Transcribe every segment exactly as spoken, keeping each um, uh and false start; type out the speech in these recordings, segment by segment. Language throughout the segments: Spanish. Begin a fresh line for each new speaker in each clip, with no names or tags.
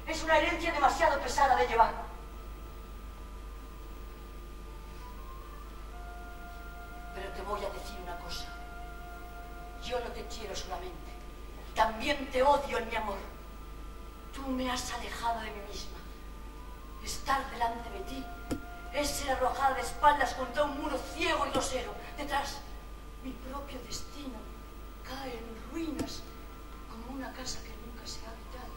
Es una herencia demasiado pesada de llevar. Pero te voy a decir una cosa. Yo no te quiero solamente. También te odio en mi amor. Tú me has alejado de mí misma. Estar delante de ti es ser arrojada de espaldas contra un muro ciego y grosero. Detrás, mi propio destino cae en ruinas como una casa que nunca se ha habitado.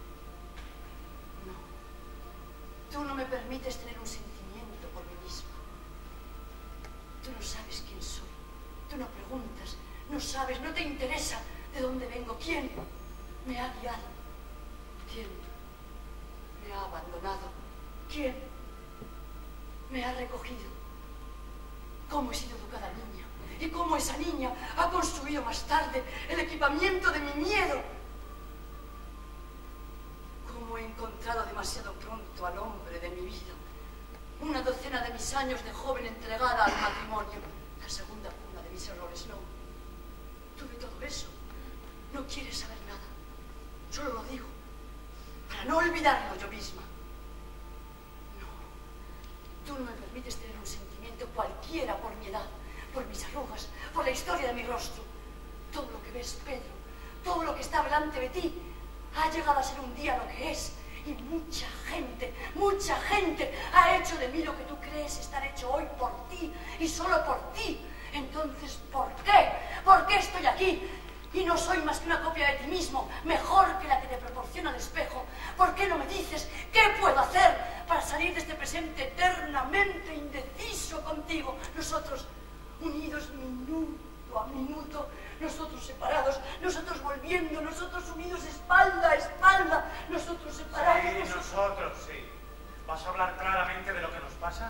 No, tú no me permites tener un sentimiento por mí misma. Tú no sabes quién soy, tú no preguntas, no sabes, no te interesa de dónde vengo, quién me ha guiado, quién me ha abandonado, quién me ha recogido, cómo he sido educada niña. Y cómo esa niña ha construido más tarde el equipamiento de mi miedo. Cómo he encontrado demasiado pronto al hombre de mi vida. Una docena de mis años de joven entregada al matrimonio. La segunda cuna de mis errores, no. Tuve todo eso. No quieres saber nada. Solo lo digo para no olvidarlo yo misma. No. Tú no me permites tener un sentimiento cualquiera por mi edad, por mis arrugas, por la historia de mi rostro. Todo lo que ves, Pedro, todo lo que está delante de ti, ha llegado a ser un día lo que es. Y mucha gente, mucha gente ha hecho de mí lo que tú crees estar hecho hoy por ti, y solo por ti. Entonces, ¿por qué? ¿Por qué estoy aquí? Y no soy más que una copia de ti mismo, mejor que la que te proporciona el espejo. ¿Por qué no me dices qué puedo hacer para salir de este presente eternamente indeciso contigo? Nosotros unidos minuto a minuto, nosotros separados, nosotros volviendo, nosotros unidos espalda a espalda, nosotros separados.
Sí, nosotros, sí. ¿Vas a hablar claramente de lo que nos pasa?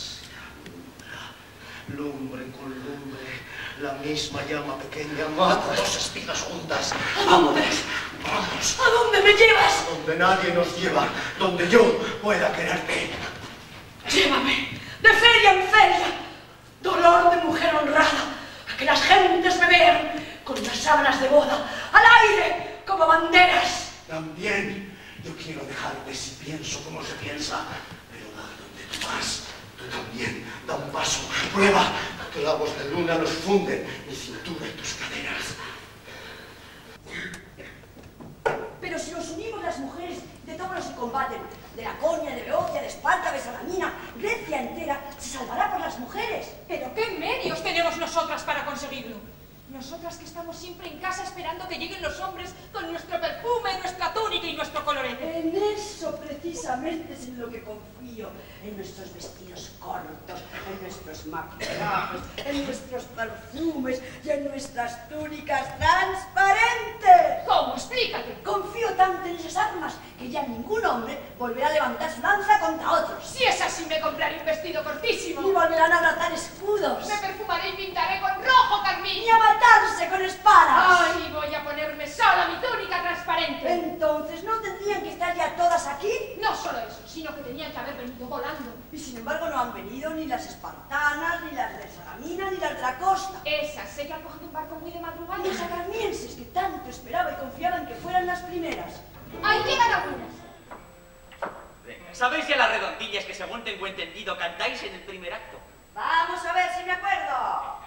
Lumbre con lumbre, la misma llama pequeña mata dos espigas juntas. ¡Vámonos! ¡Vamos!
¿A dónde me llevas?
A donde nadie nos lleva, donde yo pueda quererte.
Llévame, de feria en feria, dolor de mujer honrada, a que las gentes me vean con las sábanas de boda, al aire, como banderas.
También yo quiero dejarte si pienso como se piensa, pero da donde tú vas. Tú también, da un paso, prueba, que clavos de luna nos funden, mi cintura y tus caderas.
Pero si nos unimos las mujeres de todos los que combaten, de Laconia, de Beocia, de Esparta, de Salamina, Grecia entera se salvará por las mujeres.
¿Pero qué medios tenemos nosotras para conseguirlo? Nosotras que estamos siempre en casa esperando que lleguen los hombres con nuestro perfume, nuestra túnica y nuestro colorete.
En eso precisamente es en lo que confío, en nuestros vestidos cortos, en nuestros maquillajes, en nuestros perfumes y en nuestras túnicas transparentes.
¿Cómo? Explícate.
Confío tanto en esas armas que ya ningún hombre volverá a levantar su lanza contra otros.
Si es así, me compraré un vestido cortísimo.
Ni volverán a abrazar escudos.
Me perfumaré y pintaré con rojo carmín.
Ni a matarse con espadas.
Ay, voy a ponerme sola mi túnica transparente.
Entonces, ¿no tendrían que estar ya todas aquí?
No solo eso, sino que tenían que haber venido volando.
Y sin embargo no han venido ni las espartanas, ni las de Salamina, ni las de la costa.
Esas, sé que han cogido un barco muy de madrugada.
Los acarnienses que tanto esperaba y confiaban que fueran las primeras.
Ahí llegan algunas.
Venga, ¿sabéis ya las redondillas que según tengo entendido cantáis en el primer acto?
Vamos a ver si me acuerdo.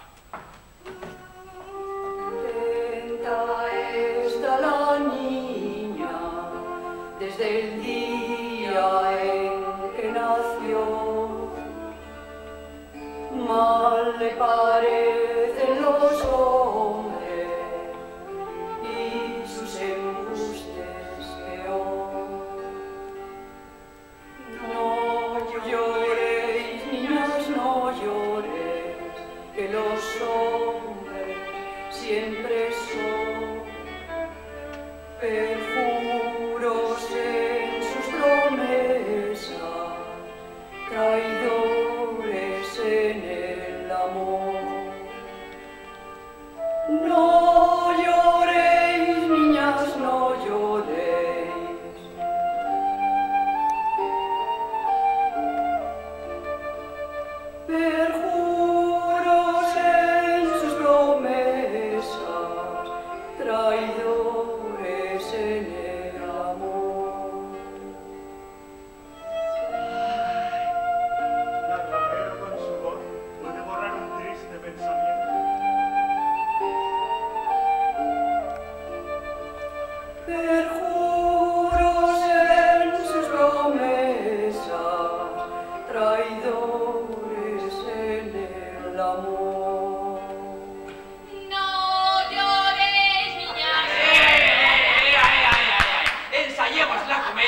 Lenta está la niña desde el día en que nació. Mal le parecen los hombres y sus embustes peor. No lloréis, niñas, no lloréis, que los hombres siempre son perjuros en sus promesas, traidores en el amor.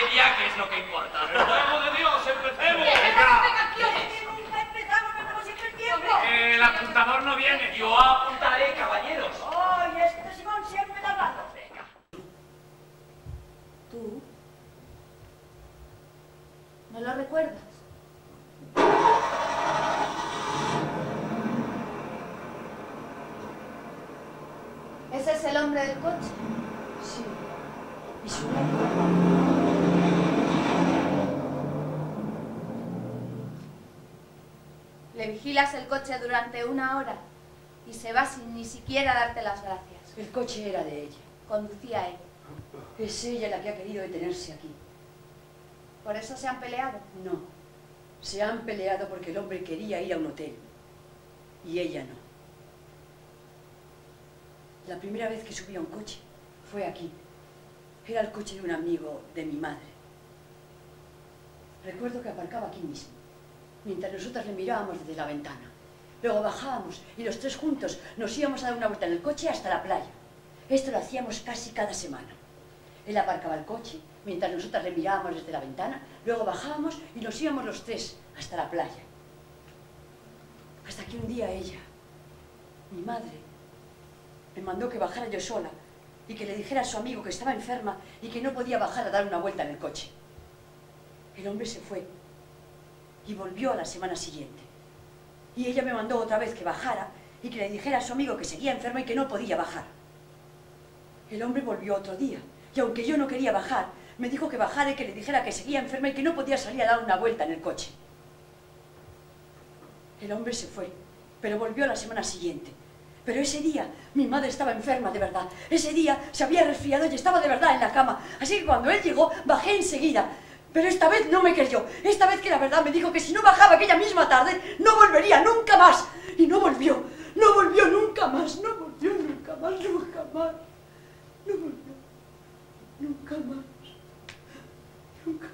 tragedia, que es lo que importa.
¡Por el amor de Dios, empecemos!
Venga.
Nunca empezamos, perdemos siempre el tiempo.
Que el apuntador no viene.
Yo apuntaré, caballeros.
Oh, y este Simón siempre está hablando.
Venga.
¿Tú? ¿No lo recuerdas? ¿Ese es el hombre del coche?
Sí. Y su nombre.
Le vigilas el coche durante una hora y se va sin ni siquiera darte las gracias.
El coche era de ella.
Conducía él.
Es ella la que ha querido detenerse aquí.
¿Por eso se han peleado?
No. Se han peleado porque el hombre quería ir a un hotel. Y ella no. La primera vez que subí a un coche fue aquí. Era el coche de un amigo de mi madre. Recuerdo que aparcaba aquí mismo, mientras nosotras le mirábamos desde la ventana. Luego bajábamos y los tres juntos nos íbamos a dar una vuelta en el coche hasta la playa. Esto lo hacíamos casi cada semana. Él aparcaba el coche, mientras nosotras le mirábamos desde la ventana, luego bajábamos y nos íbamos los tres hasta la playa. Hasta que un día ella, mi madre, me mandó que bajara yo sola y que le dijera a su amigo que estaba enferma y que no podía bajar a dar una vuelta en el coche. El hombre se fue y volvió a la semana siguiente. Y ella me mandó otra vez que bajara y que le dijera a su amigo que seguía enferma y que no podía bajar. El hombre volvió otro día y aunque yo no quería bajar, me dijo que bajara y que le dijera que seguía enferma y que no podía salir a dar una vuelta en el coche. El hombre se fue, pero volvió a la semana siguiente. Pero ese día mi madre estaba enferma de verdad. Ese día se había resfriado y estaba de verdad en la cama. Así que cuando él llegó, bajé enseguida. Pero esta vez no me creyó. Esta vez que la verdad me dijo que si no bajaba aquella misma tarde, no volvería nunca más. Y no volvió. No volvió nunca más. No volvió nunca más. Nunca más. No volvió. Nunca más. Nunca más.